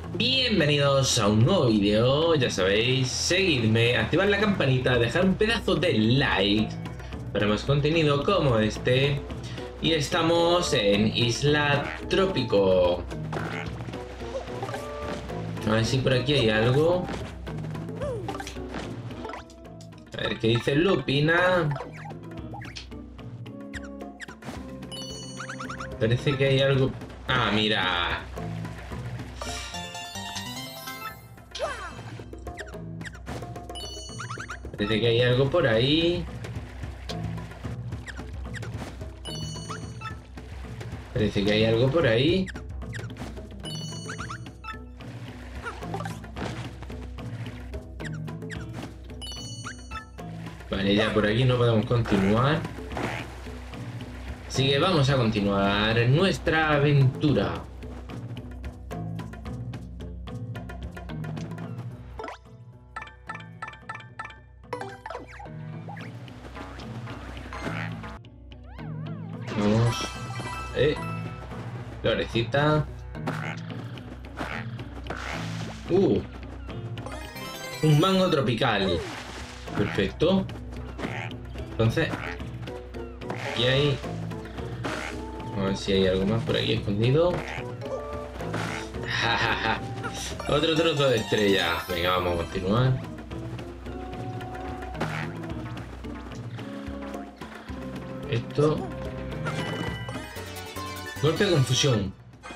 Bienvenidos a un nuevo vídeo, ya sabéis, seguidme, activar la campanita, dejar un pedazo de like para más contenido como este. Y estamos en Isla Trópico. A ver si por aquí hay algo. A ver qué dice Lupina. Parece que hay algo... Ah, mira. Parece que hay algo por ahí. Parece que hay algo por ahí. Vale, ya por aquí no podemos continuar. Así que vamos a continuar nuestra aventura. Vamos. Florecita. Un mango tropical. Perfecto. Entonces, aquí hay... A ver si hay algo más por aquí escondido. Otro trozo de estrella. Venga, vamos a continuar. Esto... Golpe de confusión.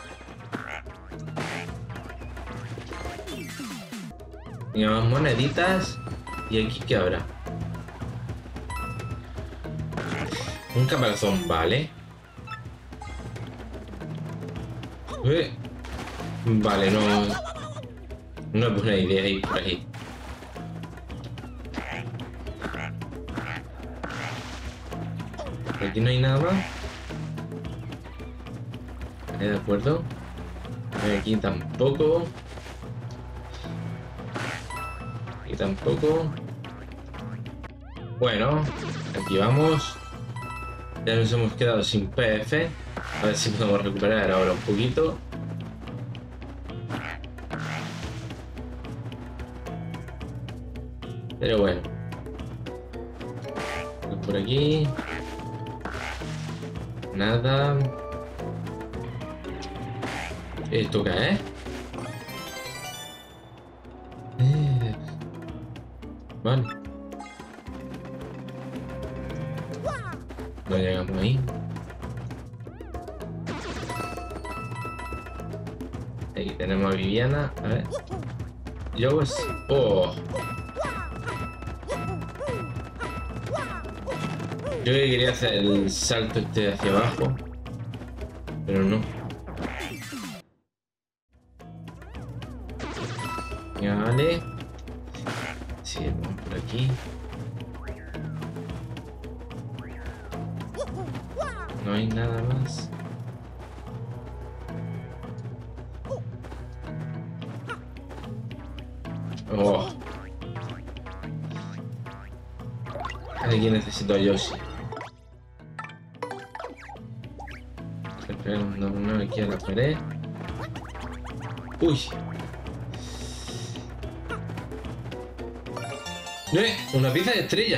Venga, más moneditas. ¿Y aquí qué habrá? Un caparazón, vale. Vale, no es buena idea ir por ahí. Aquí no hay nada más. De acuerdo. Aquí tampoco. Aquí tampoco. Bueno, aquí vamos. Ya nos hemos quedado sin PF. A ver si podemos recuperar ahora un poquito. Pero bueno. Por aquí. Nada. ¿Esto qué es? Vale. No llegamos ahí. Aquí tenemos a Viviana. A ver. Yo pues... Oh. Yo quería hacer el salto este hacia abajo. Pero no. Vale. Sí, vamos por aquí. No hay nada más. Oh. Aquí necesito a Yoshi. No, aquí a la pared. Uy. Una pieza de estrella.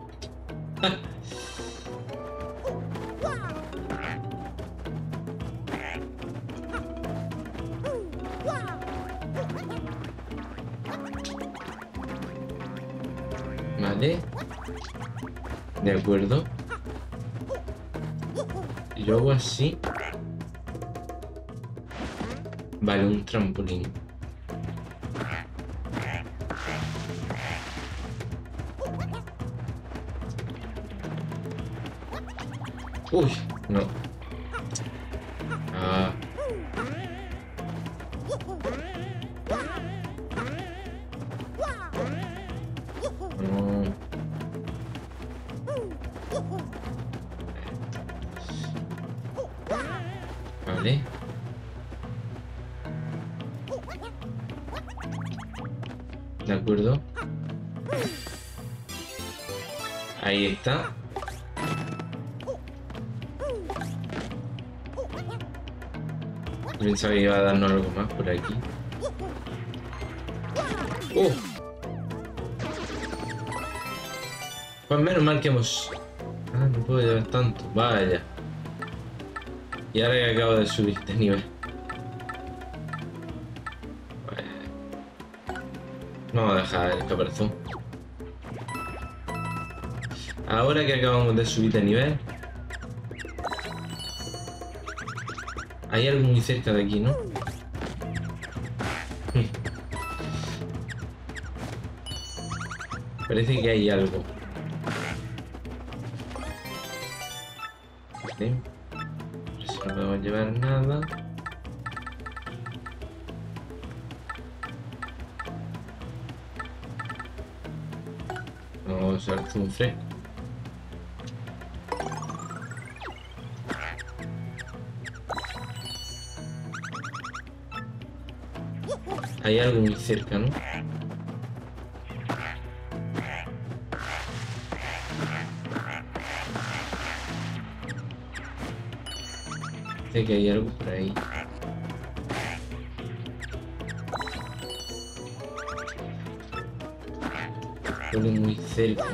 Vale. De acuerdo. Y luego así. Vale, un trampolín. Uy, no. Ah. No. Vale. De acuerdo. Ahí está. Pensaba que iba a darnos algo más por aquí. Pues menos mal que hemos... Ah, no puedo llevar tanto. Vaya. Y ahora que acabo de subir de nivel. Vamos a dejar el caparazón. Ahora que acabamos de subir de nivel. Hay algo muy cerca de aquí, ¿no? Parece que hay algo. Vale. No sé si no podemos llevar nada. Vamos a usar el zoom fresco. Hay algo muy cerca, ¿no? Sé que hay algo por ahí. Algo muy cerca.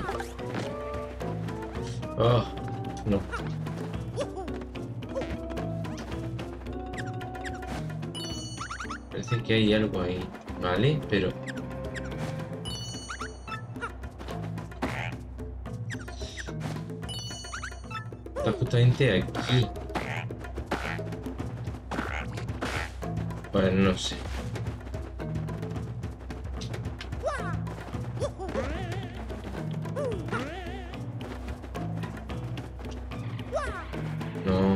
Oh, no. Parece que hay algo ahí, ¿vale? Pero... está justamente aquí. Pues no sé. No.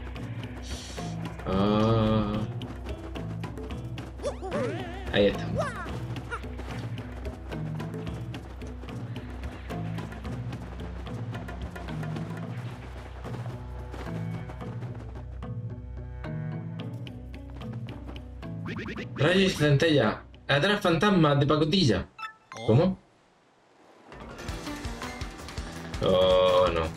Ah. Ahí está. Rayos y centella. Atrás fantasmas de pacotilla. ¿Cómo? Oh, no.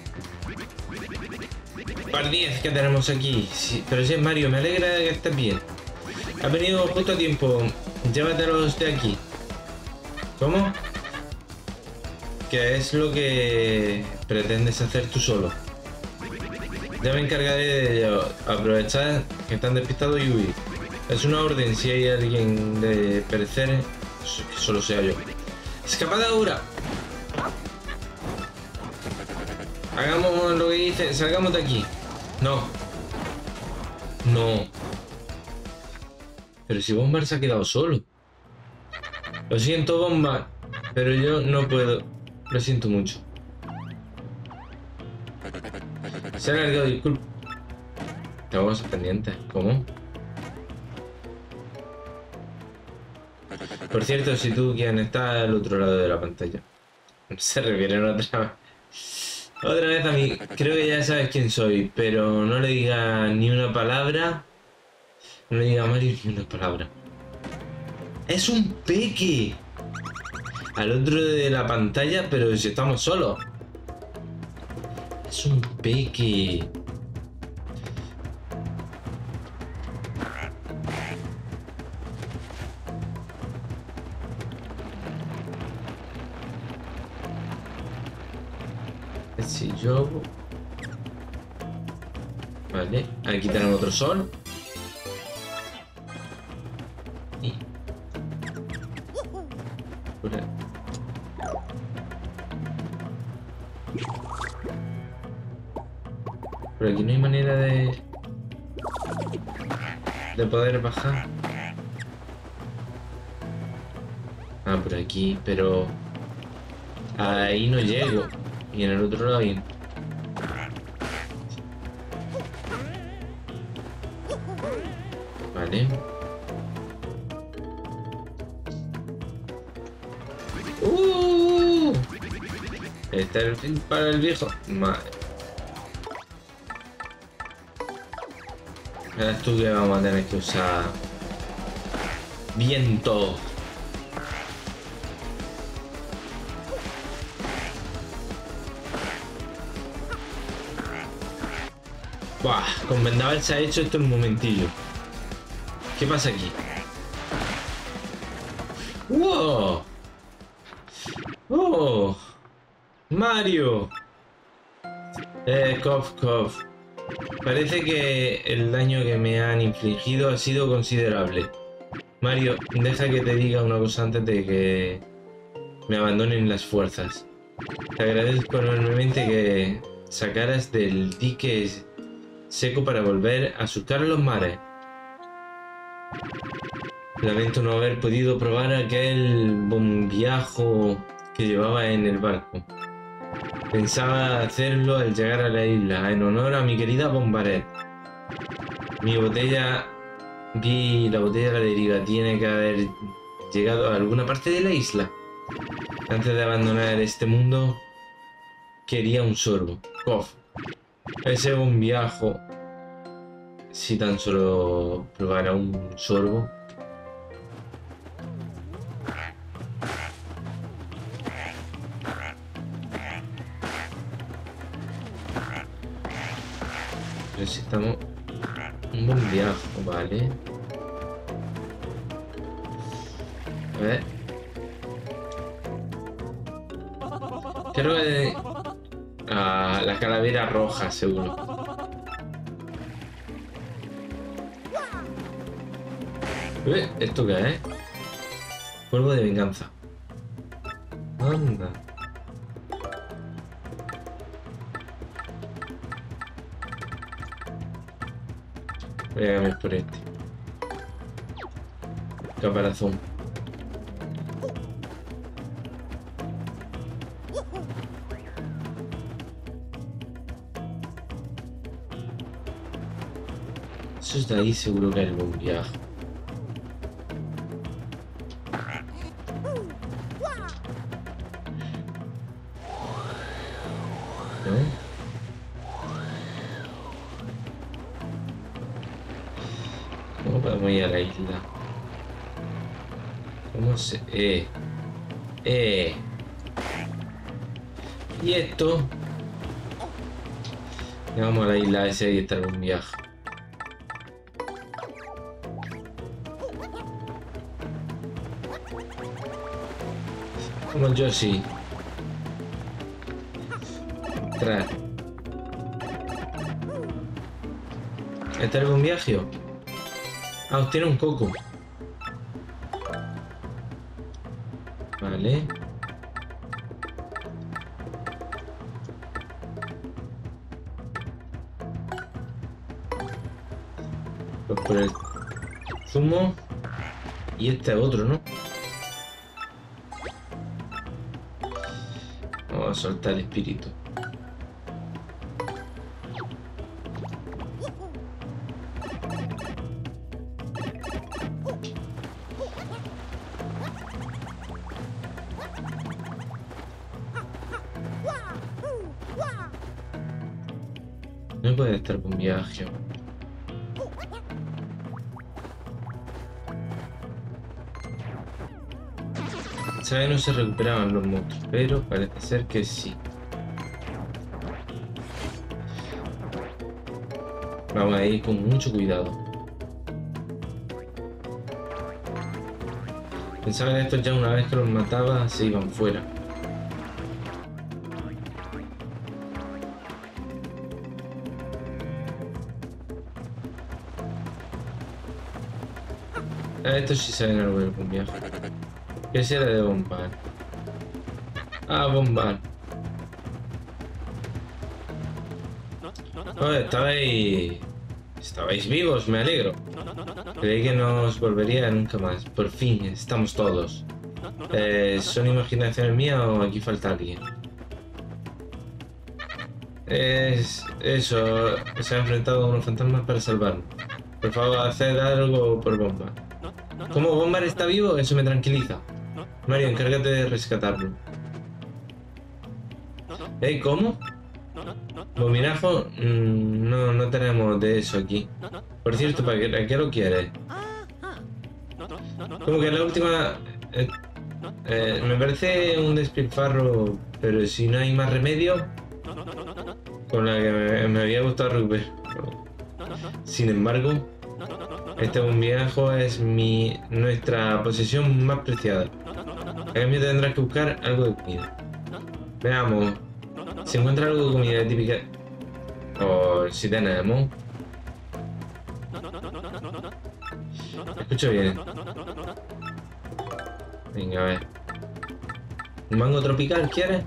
Par 10 que tenemos aquí. Sí, pero sí, Mario, me alegra que estés bien. Has venido justo a tiempo. Llévatelos de aquí. ¿Cómo? ¿Qué es lo que pretendes hacer tú solo? Ya me encargaré de ello. Aprovechar que están despistados y huir. Es una orden si hay alguien de perecer, que solo sea yo. ¡Escapada ahora! Hagamos lo que dice, salgamos de aquí. No. No. Pero si Bombar se ha quedado solo. Lo siento, Bombar, pero yo no puedo. Lo siento mucho. Se ha alargado, disculpa. Tengo cosas pendientes. ¿Cómo? Por cierto, si tú quien está al otro lado de la pantalla. Se refieren otra vez. Otra vez a mí. Creo que ya sabes quién soy, pero no le diga ni una palabra. No le diga a Mario ni una palabra. ¡Es un peque! Al otro de la pantalla, pero si estamos solos. Es un peque. Si yo... Vale, aquí tenemos otro sol. Y... Por aquí no hay manera de poder bajar. Ah, por aquí, pero... ahí no llego. Y en el otro lado bien. Vale. Este es el fin para el viejo. Madre. Verás tú que vamos a tener que usar viento. Buah, con vendaval se ha hecho esto en un momentillo. ¿Qué pasa aquí? ¡Wow! ¡Oh! ¡Mario! Cof. Parece que el daño que me han infligido ha sido considerable. Mario, deja que te diga una cosa antes de que me abandonen las fuerzas. Te agradezco enormemente que sacaras del dique seco para volver a surcar los mares. Lamento no haber podido probar aquel bombiajo que llevaba en el barco. Pensaba hacerlo al llegar a la isla, en honor a mi querida Bombaret. Vi la botella a la deriva. Tiene que haber llegado a alguna parte de la isla. Antes de abandonar este mundo, quería un sorbo. Cof. Ese bombiajo. Si tan solo probara un sorbo. Necesitamos un bombiajo, vale. A ver. Creo que... la calavera roja, seguro. ¿Esto qué es? Polvo de venganza. Anda. Voy a cambiar por este. Caparazón. Eso es de ahí, seguro que es el bombiajo. ¿No? ¿Cómo podemos ir a la isla? ¿Cómo se...? Y esto... Vamos a la isla esa y está el bombiajo. Como yo sí. Tras. ¿Está el bombiajo? Ah, obtiene un coco. Vale. Pues por el zumo. Y este es otro, ¿no? Vamos a soltar el espíritu. No puede estar con viaje. Pensaba que no se recuperaban los monstruos, pero parece ser que sí. Vamos a ir con mucho cuidado. Pensaba que estos ya una vez que los mataba se iban fuera. Estos sí saben algo del viaje. ¿Qué será de Bombar? Ah, Bombar. Oh, estabais vivos, me alegro. Creí que no os volvería nunca más. Por fin, estamos todos. ¿Son imaginaciones mías o aquí falta alguien? Eso, se ha enfrentado a unos fantasmas para salvarnos. Por favor, haced algo por Bombar. ¿Cómo Bombar está vivo? Eso me tranquiliza. Mario, encárgate de rescatarlo. ¿Cómo? Bominajo, no tenemos de eso aquí. Por cierto, ¿para qué lo quieres? Como que la última... me parece un despilfarro, pero si no hay más remedio, con la que me había gustado recuperar. Sin embargo, Este bombiajo es nuestra posesión más preciada. A cambio tendrás que buscar algo de comida. Veamos. Si encuentra algo de comida típica... O si tenemos... Escucho bien. Venga, a ver. ¿Un mango tropical quieres?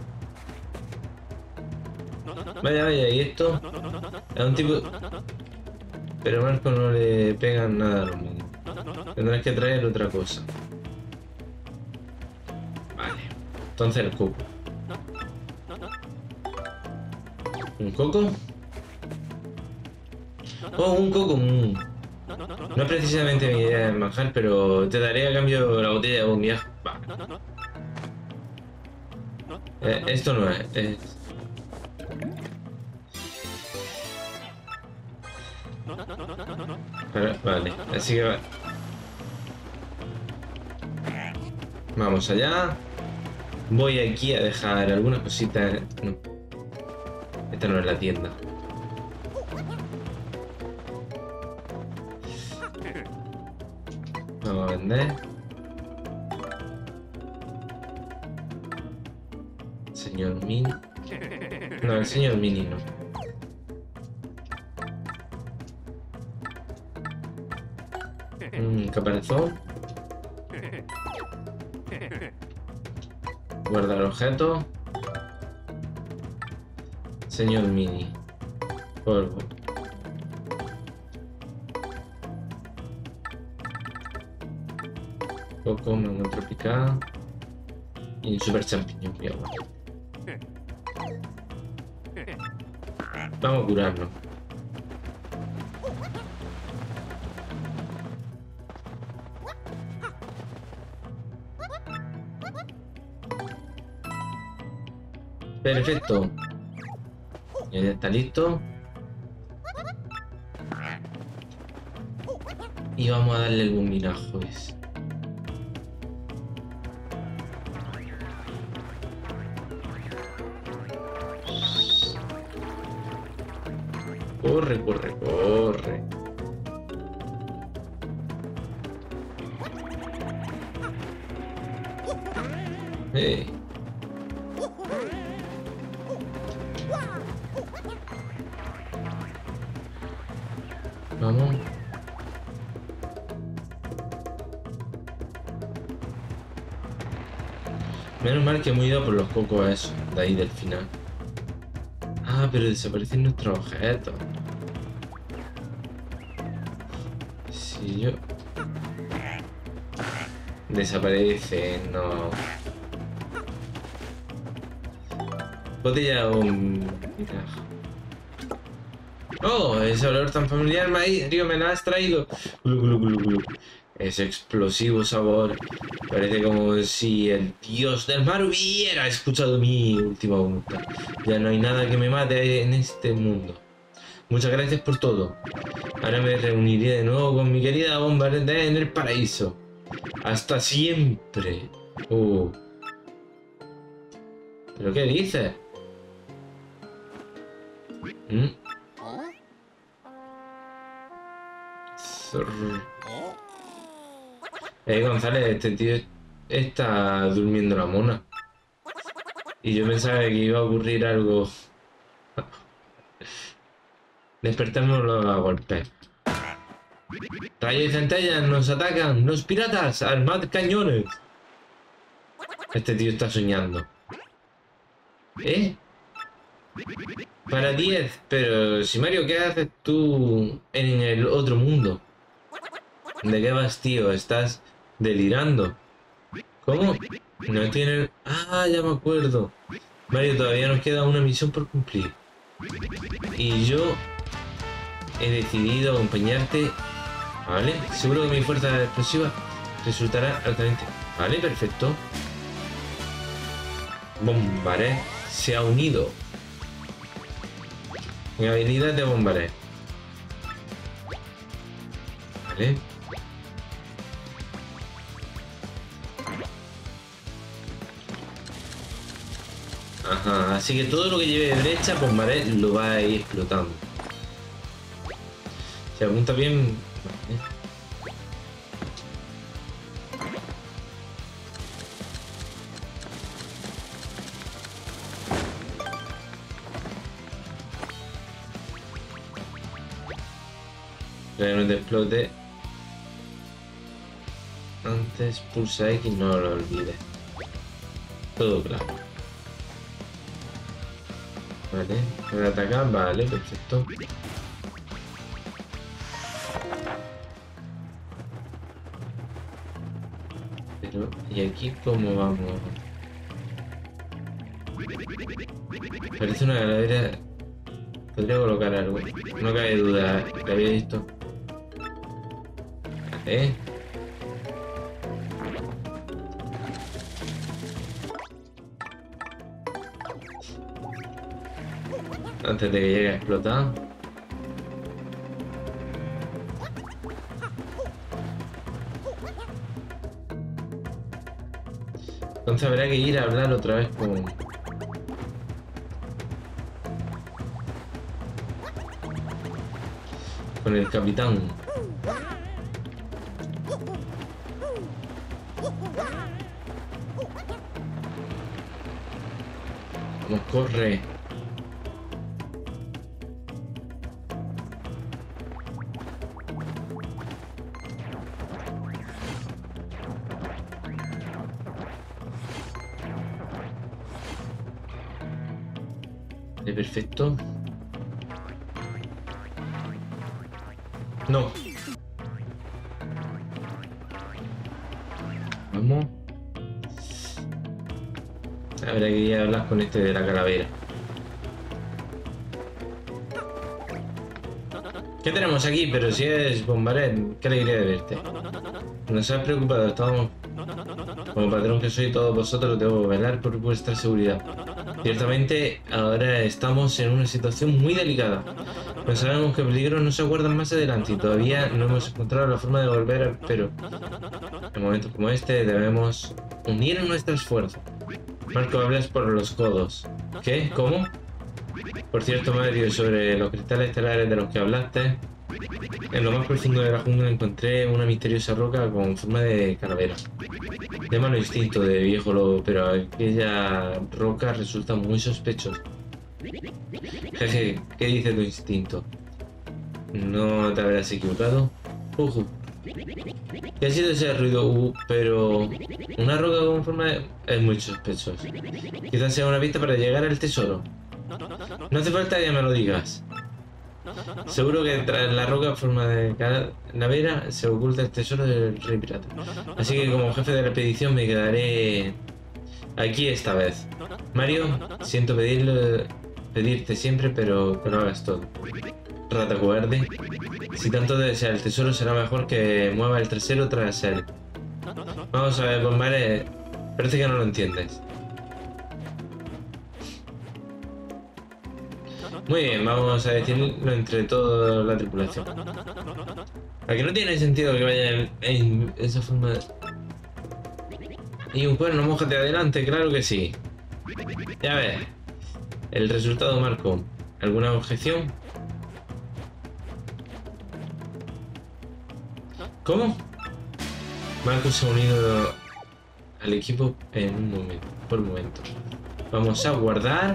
Vaya, vaya, ¿y esto? Es un tipo... Pero Marco no le pegan nada a los mangos. Tendrás que traer otra cosa. Vale. Entonces el coco. ¿Un coco? Oh, un coco. No es precisamente mi idea de manjar, pero te daré a cambio la botella de bombiajo. Vale. Esto no es... Vale, así que vamos allá. Voy aquí a dejar algunas cositas. No. Esta no es la tienda. Vamos a vender. Señor Mini. No, el señor Mini no. Caparazón. Guardar objetos. Señor Mini. Polvo. Coco, mango tropical. Y un super champiñón. Vamos a curarnos. Perfecto. Ya está listo. Y vamos a darle el bombinajo ese. Corre, corre, corre. Hey. Vamos. Menos mal que hemos ido por los cocos esos, de ahí del final. Ah, pero desaparecen nuestros objetos. Si yo... Desaparece, no. Botella o... Oh, ese olor tan familiar, Mario, me lo has traído. Glu, glu, glu, glu. Ese explosivo sabor. Parece como si el dios del mar hubiera escuchado mi última voluntad. Ya no hay nada que me mate en este mundo. Muchas gracias por todo. Ahora me reuniré de nuevo con mi querida Bombardé en el paraíso. Hasta siempre. ¿Pero qué dices? González, este tío está durmiendo la mona. Y yo pensaba que iba a ocurrir algo. Despertémoslo a golpes. Rayos y centellas, nos atacan. Los piratas, armad cañones. Este tío está soñando. Para 10, pero si Mario, ¿qué haces tú en el otro mundo? ¿De qué vas, tío? ¿Estás delirando? ¿Cómo? No tiene... Ah, ya me acuerdo. Mario, todavía nos queda una misión por cumplir. Y yo he decidido acompañarte. Vale, seguro que mi fuerza explosiva resultará altamente... Vale, perfecto. Bombaré se ha unido. Mi habilidad de Bombaré. Vale. Ajá, así que todo lo que lleve derecha, Bombaré lo va a ir explotando. Si apunta bien, Vale. Que no te explote. Antes pulsa X, no lo olvides. Todo claro. Vale, ¿puede atacar? Vale, perfecto. Pero, ¿y aquí cómo vamos? Parece una calavera. Podría colocar algo. No cabe duda, que había visto. Vale. Antes de que llegue a explotar. Entonces habrá que ir a hablar otra vez con el capitán. Vamos, corre. Perfecto. No. Vamos. Habrá que ir a hablar con este de la calavera. ¿Qué tenemos aquí? Pero si es Bombaret, qué alegría de verte. No seas preocupado, estamos... Como patrón que soy, todos vosotros debo velar por vuestra seguridad. Ciertamente, ahora estamos en una situación muy delicada. Pensábamos que peligros no se aguardan más adelante y todavía no hemos encontrado la forma de volver, pero en momentos como este debemos unir nuestras fuerzas. Marco, hablas por los codos. ¿Qué? ¿Cómo? Por cierto, Mario, sobre los cristales estelares de los que hablaste, en lo más profundo de la jungla encontré una misteriosa roca con forma de calavera. Llámalo instinto de viejo lobo, pero aquella roca resulta muy sospechosa. Jeje, ¿qué dice tu instinto? ¿No te habrás equivocado? ¿Qué ha sido ese ruido? Pero... una roca con forma de... es muy sospechoso. Quizás sea una pista para llegar al tesoro. No hace falta que me lo digas. Seguro que tras la roca en forma de calavera se oculta el tesoro del rey pirata. Así que como jefe de la expedición me quedaré aquí esta vez. Mario, siento pedirte siempre, pero que lo hagas todo. Rata cobarde. Si tanto desea el tesoro, será mejor que mueva el trasero tras él. Vamos a ver, Bombaret. Parece que no lo entiendes. Muy bien, vamos a decirlo entre toda la tripulación. ¿A que no tiene sentido que vaya en esa forma? Y un cuerno, mójate adelante, claro que sí. Ya ves. El resultado, Marco. ¿Alguna objeción? ¿Cómo? Marco se ha unido al equipo en un momento, por un momento. Vamos a guardar.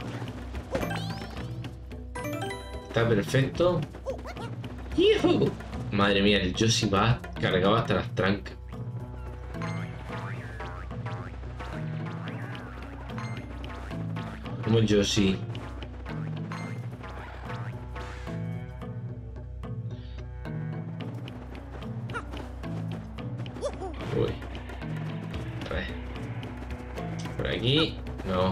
Está perfecto. ¡Yuhu! Madre mía, el Yoshi va cargado hasta las trancas. Como Yoshi. Uy. A ver. Por aquí. No.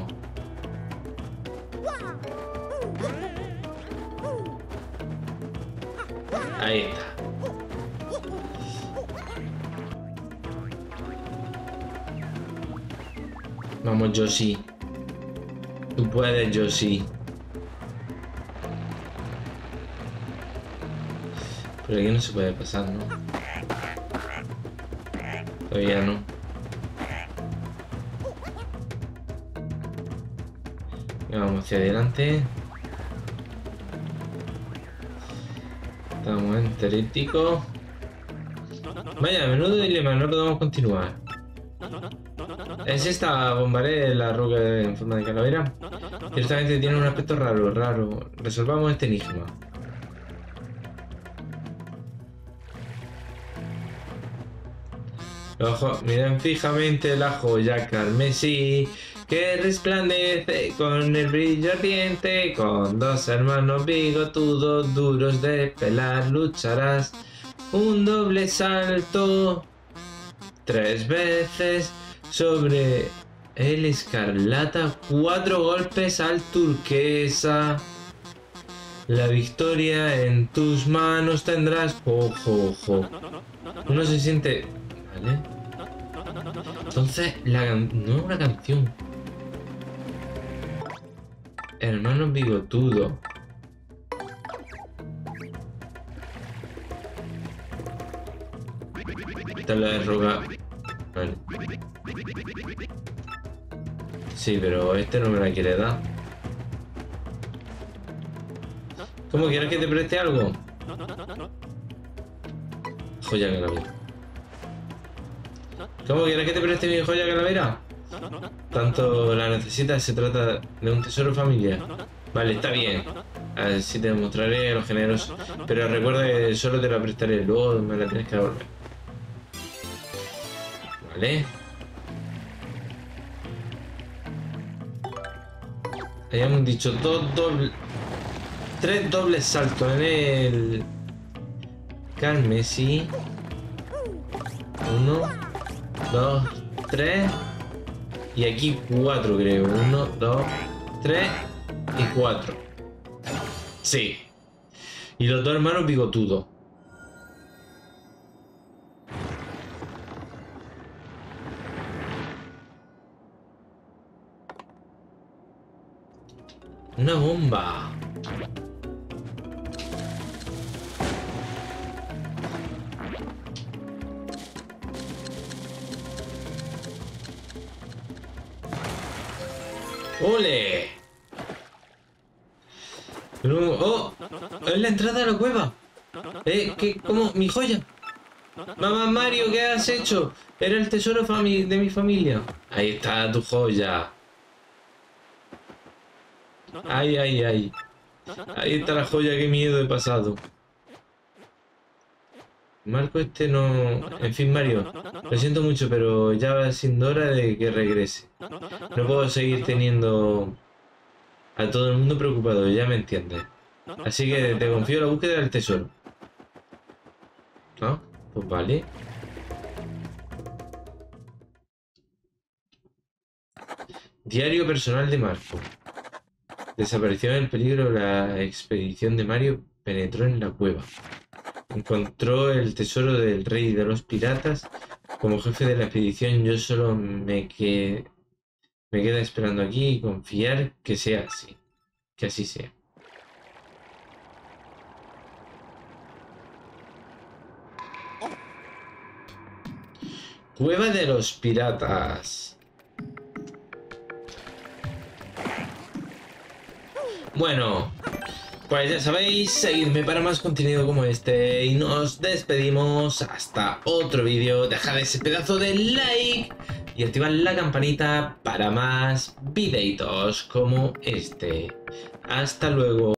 Ahí está. Vamos, Yoshi. Tú puedes, Yoshi. Pero aquí no se puede pasar, ¿no? Todavía no. Y vamos hacia adelante. Estamos enteríticos. Vaya, menudo dilema, no podemos continuar. ¿Es esta bombaré la roca en forma de calavera? Ciertamente tiene un aspecto raro. Resolvamos este enigma. Ojo, miren fijamente la joya carmesí que resplandece con el brillo ardiente. Con dos hermanos bigotudos duros de pelar lucharás un doble salto 3 veces sobre el escarlata, 4 golpes al turquesa. La victoria en tus manos tendrás. Ojo. Uno se siente... ¿Vale? Entonces, no es una canción. Hermano bigotudo. Esta es la de roca. Vale. Sí, pero este no me la quiere dar. ¿Cómo quieres que te preste algo? Joya calavera. ¿Cómo quieres que te preste mi joya calavera? Tanto la necesitas, se trata de un tesoro familiar. Vale, está bien. Así te demostraré lo generoso. Pero recuerda que solo te la prestaré, luego me la tienes que devolver. Vale. Habíamos dicho 3 dobles saltos en el carmesí. 1, 2, 3. Y aquí 4 creo. 1, 2, 3 y 4. Sí. Y los dos hermanos bigotudos. Una bomba. ¡Ole! ¡Oh! ¡Es la entrada a la cueva! ¿Cómo? ¡Mi joya! Mamá Mario, ¿qué has hecho? Era el tesoro de mi familia. Ahí está tu joya. Ay. Ahí está la joya, qué miedo he pasado. Marco este no... En fin, Mario, lo siento mucho, pero ya va siendo hora de que regrese. No puedo seguir teniendo a todo el mundo preocupado, ya me entiendes. Así que te confío la búsqueda del tesoro. Ah, pues vale. Diario personal de Marco. Desapareció en el peligro, la expedición de Mario penetró en la cueva. Encontró el tesoro del rey de los piratas. Como jefe de la expedición, yo solo me queda esperando aquí y confiar que sea así. Que así sea. Cueva de los piratas. Bueno, pues ya sabéis, seguidme para más contenido como este y nos despedimos hasta otro vídeo. Dejad ese pedazo de like y activad la campanita para más videitos como este. Hasta luego.